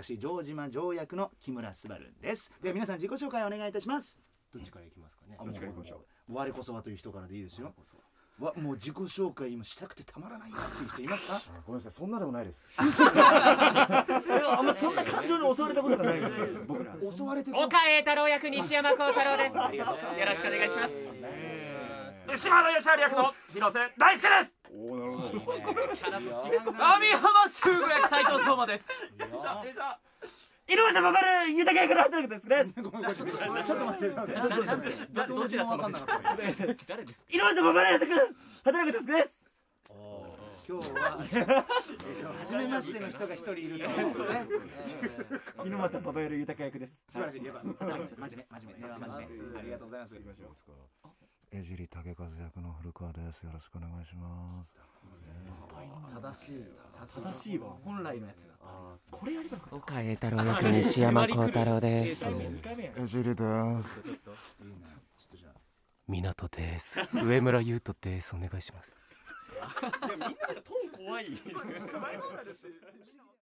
私城島城役の木村昴です。では皆さん自己紹介お願いいたします。 どっちからいきますかね。 どっちからいきましょう。我こそはという人からでいいですよ。もう自己紹介今したくてたまらないなっていう人いますか？ ごめんなさい、そんなでもないです。 あんまそんな感情に襲われたことがないので、僕ら。 襲われてる。 岡栄太郎役西山幸太郎です。ありがとう。よろしくお願いします。 島田義治役の広瀬大輔です。 おお、なるほど。 キャラも違うな。網浜修吾役斉藤相馬です。 井上ババル豊役の働くですね。 ごめんちょっと待って。 どちら様ですか？誰ですか？ 井上ババル働くですね。 今日は初めましての人が一人いると思うね。 猪俣ババル豊役です。 素晴らしい。真面目。ありがとうございます。 江尻武和役の古川です。よろしくお願いします。 正しいわ。本来のやつだ。 これやればよかった。 岡栄太郎役西山幸太郎です。 江尻です。 港です。上村優斗です。お願いします。 みんなトーン怖い。